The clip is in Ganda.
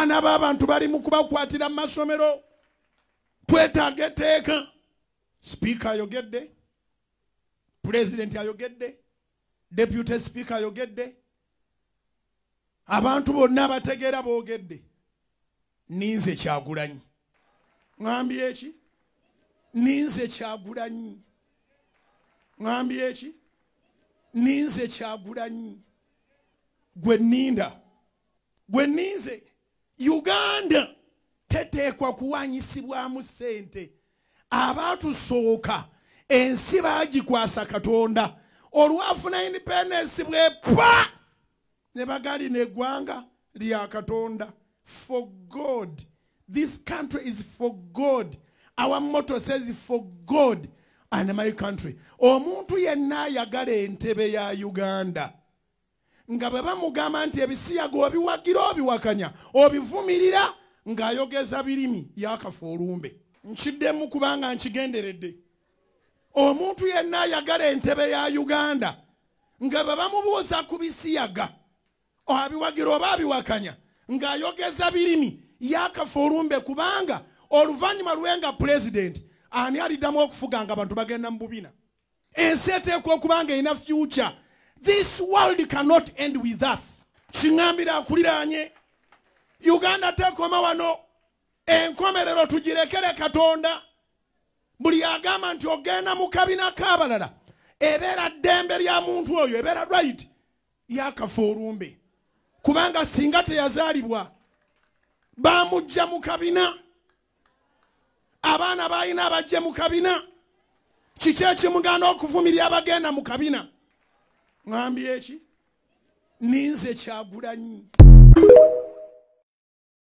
abaana b'abantu bali mu kubakwatira mu masomero twetaaga etteeka. Speaker ayogedde, President ayogedde, Deputy Speaker ayogedde, abantu bonna abategeera boogedde. Ninze Kyagulanyi. Ngambye eki? Ninze Kyagulanyi. Ngambye eki? Ninze Kyagulanyi. Gwe ninda. Gwe ninze. Uganda teteekwa kuwanyisibwamu ssente. Abatusooka ensi baagikwasa Katonda. Olwafuna independence bwepa ne bagalina eggwanga lya Katonda. For God. This country is for God. Our motto says for God and my country. Omuntu yenna ayagala entebe ya Uganda. Nga bwe bamugamba nti ebisiyaga obiwagire obiwakanya obivumirira ng'ayogeza birimi yakafa olumbe. Nkiddemu kubanga nkigenderedde. Omuntu yenna ayagala entebe ya Uganda nga bwe bamubuuza ku bisiyaga abiwagire oba abiwakanya ng'ayogeza birimi yakafa olumbe kubanga oluvannyuma lwenga president ani aliddamu okufuga nga abantu bagenda mu bubina. Ensi eteekwa okubanga erina future. This world cannot end with us. Kingambira akuliraanye. Uganda tekoma wano. Enkomerero tugirekere Katonda. Buli agamba nti ogenda mu kabina k'abalala ebeera ddembe lya muntu oyo ebeera right yakafa olumbe kubanga singa teyazaalibwa bamujja mu kabina. Abaana balina abajje mu kabina. Kiki ekimugana okuvumirira abagenda mu kabina? Ngambye eki? Ninze Kyagulanyi.